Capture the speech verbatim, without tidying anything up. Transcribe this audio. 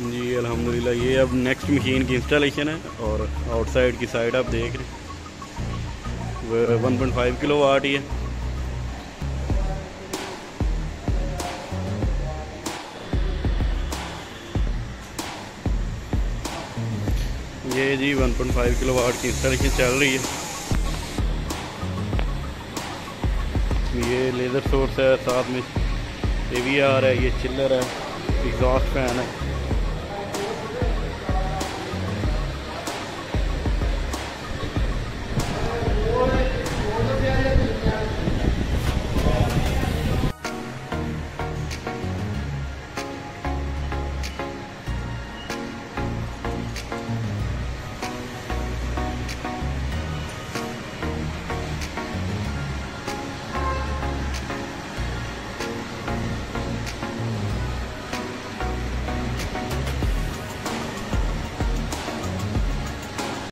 जी अल्हम्दुलिल्लाह। ये अब नेक्स्ट मशीन की इंस्टॉलेशन है और आउटसाइड की साइड आप देख रहे हैं one point five kilowatt ही है। ये जी one point five kilowatt की इंस्टॉलेशन चल रही है। ये लेज़र सोर्स है, साथ में ए वी आर है, ये चिल्लर है, एग्जॉस्ट फैन है।